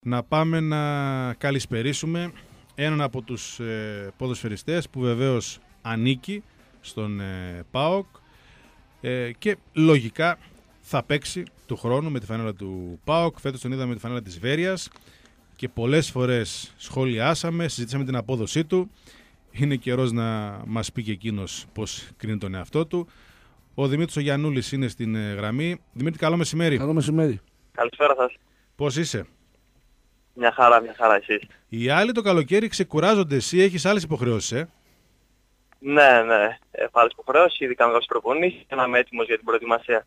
να πάμε να καλησπερίσουμε έναν από τους ποδοσφαιριστές που βεβαίως ανήκει στον ΠΑΟΚ και λογικά θα παίξει του χρόνου με τη φανέλα του ΠΑΟΚ. Φέτος τον είδαμε με τη φανέλα της Βέρειας και πολλές φορές σχολιάσαμε, συζητήσαμε την απόδοσή του. Είναι καιρός να μας πει και εκείνος πώς κρίνει τον εαυτό του. Ο Δημήτρης ο Γιαννούλης είναι στην γραμμή. Δημήτρη, καλό μεσημέρι. Καλό μεσημέρι. Καλησπέρα σας. Πώς είσαι? Μια χαρά εσείς. Οι άλλοι το καλοκαίρι ξεκουράζονται, εσύ έχεις άλλες υποχρεώσεις, Ναι. Έχω άλλες υποχρεώσεις, ήδη κάνω κάποιες προπονήσεις και να είμαι έτοιμος για την προετοιμασία.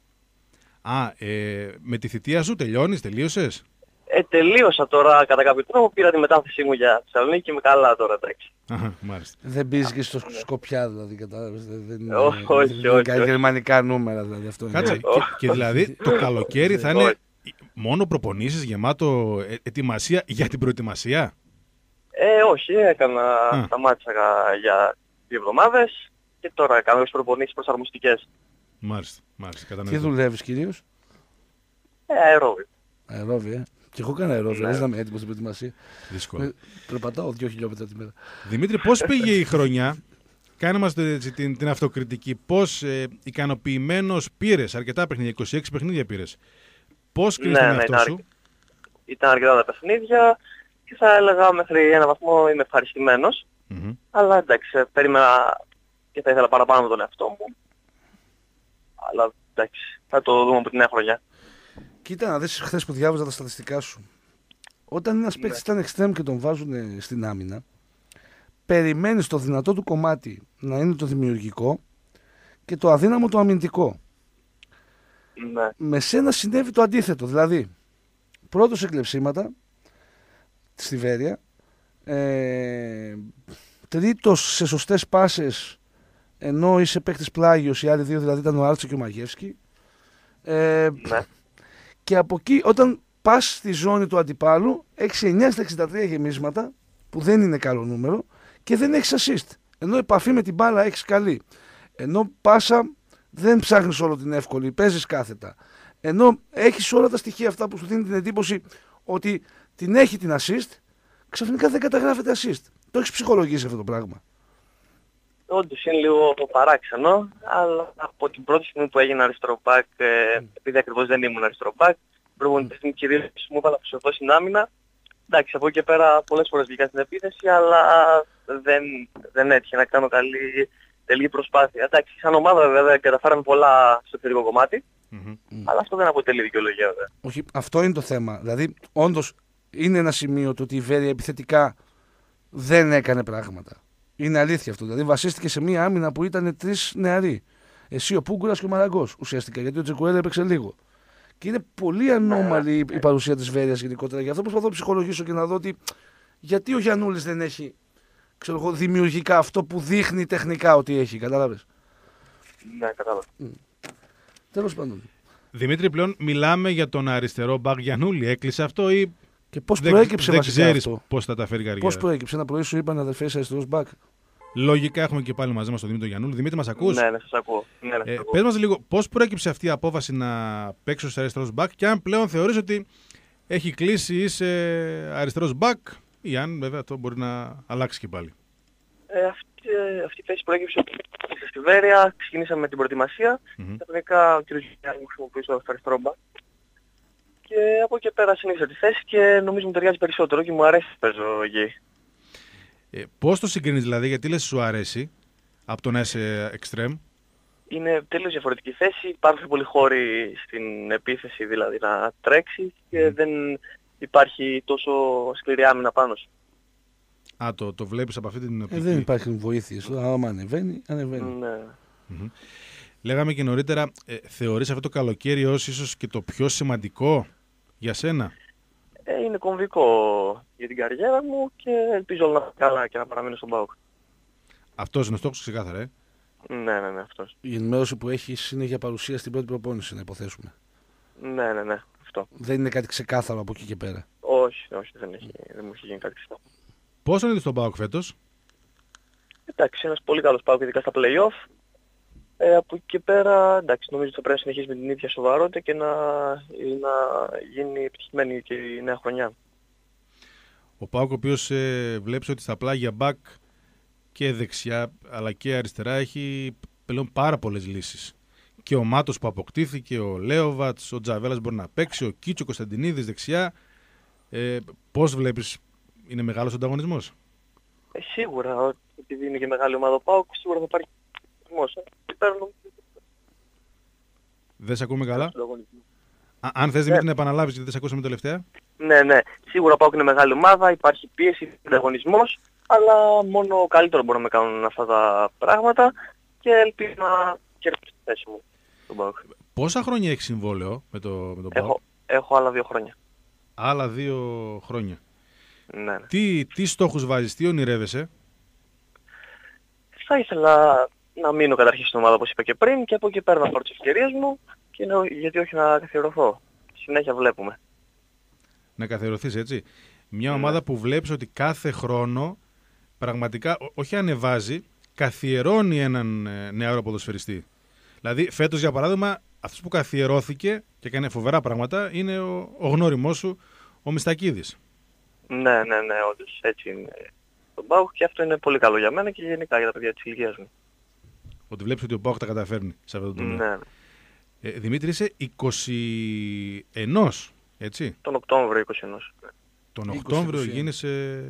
Με τη θητεία σου τελείωσες? Τελείωσα τώρα κατά κάποιο τρόπο, πήρα τη μετάθεσή μου για Θεσσαλονίκη και είμαι καλά τώρα, εντάξει. Μάλιστα. Δεν μπήκες και στο Σκοπιά δηλαδή, κατάλαβες. Όχι. Γερμανικά νούμερα δηλαδή αυτό. Κάτσε, και δηλαδή το καλοκαίρι θα είναι μόνο προπονήσεις, γεμάτο ετοιμασία για την προετοιμασία? Όχι, σταμάτησα για 2 εβδομάδες και τώρα κάνω κάποιες προπονήσεις προσαρμοστικές. Μάλιστα, Τι δουλεύεις κυρίως? Αερόβιο. Αερόβιο, Και εγώ κάνα αερόβιο, δεν είμαι έτοιμος στην προετοιμασία. Δύσκολο. Περπατάω 2 χιλιόμετρα τη μέρα. Δημήτρη, πώς πήγε η χρονιά? Κάνε μας την αυτοκριτική. Πώς ικανοποιημένος πήρες αρκετά παιχνίδια, 26 παιχνίδια πήρες. Πώς κρίνεις τον εαυτό σου? Ήταν αρκετά τα παιχνίδια και θα έλεγα μέχρι ένα βαθμό είμαι ευχαριστημένος. Αλλά εντάξει, περίμενα και θα ήθελα παραπάνω με τον εαυτό μου. Αλλά εντάξει, θα το δούμε από την νέα χρονιά. Κοίτα να δεις χθες που διάβαζα τα στατιστικά σου. Όταν ένας παίκτης ήταν extreme και τον βάζουν στην άμυνα, περιμένεις το δυνατό του κομμάτι να είναι το δημιουργικό και το αδύναμο το αμυντικό. Ναι. Με σένα συνέβη το αντίθετο. Δηλαδή, πρώτος σε κλεψίματα στη Βέρεια, τρίτος σε σωστές πάσες, ενώ είσαι παίκτης πλάγιος, οι άλλοι δύο δηλαδή ήταν ο Άρτσο και ο Μαγεύσκι. Ναι. Και από εκεί όταν πας στη ζώνη του αντιπάλου έχεις 9 στα 63 γεμίσματα, που δεν είναι καλό νούμερο, και δεν έχεις assist. Ενώ επαφή με την μπάλα έχεις καλή. Ενώ πάσα δεν ψάχνεις όλο την εύκολη, παίζεις κάθετα. Ενώ έχεις όλα τα στοιχεία αυτά που σου δίνει την εντύπωση ότι την έχει την assist, ξαφνικά δεν καταγράφεται assist. Το έχεις ψυχολογήσει αυτό το πράγμα? Όντως είναι λίγο παράξενο, αλλά από την πρώτη στιγμή που έγινε αριστερό μπακ, επειδή ακριβώς δεν ήμουν αριστερό μπακ, προπονητής μου κυρίως μου έβαλα προσωπικό στην άμυνα. Εντάξει, από εκεί και πέρα πολλές φορές βγήκα στην επίθεση, αλλά δεν έτυχε να κάνω τελική προσπάθεια. Εντάξει, σαν ομάδα βέβαια καταφέραμε πολλά στο επιθετικό κομμάτι, αλλά αυτό δεν αποτελεί δικαιολογία βέβαια. Όχι, αυτό είναι το θέμα. Δηλαδή, όντως είναι ένα σημείο το ότι η Βέρεια επιθετικά δεν έκανε πράγματα. Είναι αλήθεια αυτό. Δηλαδή, βασίστηκε σε μία άμυνα που ήταν 3 νεαροί. Εσύ, ο Πούγκουρας και ο Μαραγκός ουσιαστικά, γιατί ο Τζεκουέλα έπαιξε λίγο. Και είναι πολύ ανώμαλη η παρουσία της Βέρειας γενικότερα. Γι' αυτό προσπαθώ να ψυχολογήσω και να δω ότι γιατί ο Γιαννούλης δεν έχει, ξέρω εγώ, δημιουργικά αυτό που δείχνει τεχνικά ότι έχει. Κατάλαβες? Ναι, κατάλαβα. Τέλος πάντων. Δημήτρη, πλέον μιλάμε για τον αριστερό μπακ Γιαννούλη. Έκλεισε αυτό ή και πώς προέκυψε δεν βασικά ξέρεις αυτό? πώς θα τα φέρει η καριέρα? Πώς προέκυψε? Ένα πρωί σου είπαν να φέρεις αριστερός μπακ. Λογικά έχουμε και πάλι μαζί μας τον Δημήτρη Γιαννούλη. Δημήτρη, μας ακούς? Ναι, σας ακούω. Πες μας λίγο πώς προέκυψε αυτή η απόφαση να παίξεις ως αριστερός μπακ και αν πλέον θεωρείς ότι έχει κλείσει, είσαι αριστερός μπακ, ή αν βέβαια αυτό μπορεί να αλλάξει και πάλι. Αυτή η θέση προέκυψε στη Βέρεια, ξεκινήσαμε με την προετοιμασία. Ξαφνικά ο κ. Γιάννη μου χρησιμοποιούσε το αριστερό μπακ. Και από εκεί πέρα συνήθισα τη θέση και νομίζω μου ταιριάζει περισσότερο και μου αρέσει να παίζω εκεί. Πώς το συγκρίνεις δηλαδή, γιατί λες σου αρέσει από το να είσαι extreme? Είναι τελείως διαφορετική θέση, υπάρχουν πολλοί χώροι στην επίθεση δηλαδή να τρέξει και δεν υπάρχει τόσο σκληρή άμυνα πάνω σου. Το βλέπεις από αυτή την οπτική. Δεν υπάρχουν βοήθειες. Άμα ανεβαίνει, ανεβαίνει. Ναι. Λέγαμε και νωρίτερα, θεωρείς αυτό το καλοκαίρι ως ίσως και το πιο σημαντικό για σένα? Είναι κομβικό για την καριέρα μου και ελπίζω όλα να είναι καλά και να παραμείνω στον ΠΑΟΚ. Αυτός είναι ο στόχος ξεκάθαρα, Ναι, αυτός. Η ενημέρωση που έχεις είναι για παρουσία στην πρώτη προπόνηση, να υποθέσουμε. Ναι, αυτό. Δεν είναι κάτι ξεκάθαρο από εκεί και πέρα. Όχι, δεν μου έχει γίνει κάτι ξεχωριστό. Πώς τον είδες τον ΠΑΟΚ φέτος? Εντάξει, ένας πολύ καλός ΠΑΟΚ, ειδικά στα play-off. Από εκεί και πέρα, εντάξει, νομίζω ότι θα πρέπει να συνεχίσει με την ίδια σοβαρότητα και να γίνει επιτυχημένη και η νέα χρονιά. Ο ΠΑΟΚ, ο οποίος βλέπεις ότι στα πλάγια μπακ και δεξιά αλλά και αριστερά έχει πλέον πάρα πολλές λύσεις. Και ο Μάτος που αποκτήθηκε, ο Λέοβατς, ο Τζαβέλας μπορεί να παίξει, ο Κίτσο, ο Κωνσταντινίδης δεξιά. Πώς βλέπεις, είναι μεγάλος ο ανταγωνισμός? Σίγουρα, επειδή είναι και μεγάλη ομάδα ο ΠΑΟΚ, σίγουρα θα υπάρχει ανταγωνισμός. Δεν σε ακούμε καλά. Αν θες, Δημήτρη, να επαναλάβεις, γιατί δεν σε ακούσαμε τελευταία. Ναι. Σίγουρα ο ΠΑΟΚ είναι μεγάλη ομάδα, υπάρχει πίεση, ανταγωνισμός, αλλά μόνο καλύτερο μπορούμε να κάνουν αυτά τα πράγματα και ελπίζω να κερδίσω τη θέση μου στον ΠΑΟΚ. Πόσα χρόνια έχει συμβόλαιο με τον ΠΑΟΚ? Έχω άλλα 2 χρόνια. Άλλα 2 χρόνια. Ναι. Τι στόχους βάζεις, τι ονειρεύεσαι? Θα ήθελα να μείνω καταρχήν στην ομάδα, όπως είπα και πριν, και από εκεί πέρα να πάρω τις ευκαιρίες μου και γιατί όχι να καθιερωθώ. Συνέχεια βλέπουμε. Να καθιερωθείς, έτσι. Μια ομάδα που βλέπεις ότι κάθε χρόνο πραγματικά όχι ανεβάζει, καθιερώνει έναν νεαρό ποδοσφαιριστή. Δηλαδή φέτος, για παράδειγμα, αυτός που καθιερώθηκε και έκανε φοβερά πράγματα είναι ο γνώριμός σου, ο Μιστακίδης. Ναι, όντως έτσι είναι τον ΠΑΟΚ και αυτό είναι πολύ καλό για μένα και γενικά για τα παιδιά της ηλικίας μου. Ότι βλέπεις ότι ο ΠΑΟΚ τα καταφέρνει σε αυτό το τομέα. Ναι. Δημήτρη, είσαι 21, έτσι. Τον Οκτώβριο 21. Τον Οκτώβριο γίνεσαι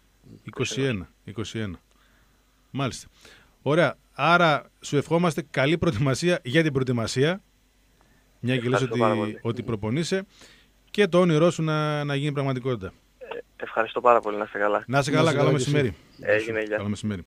21. Μάλιστα. Ωραία. Άρα σου ευχόμαστε καλή προετοιμασία για την προετοιμασία. Μια και λες ότι προπονείσαι και το όνειρό σου να γίνει πραγματικότητα. Ευχαριστώ πάρα πολύ. Να είστε καλά. Να είστε καλά. Καλό μεσημέρι. Έγινε, γεια. Καλό μεσημέρι.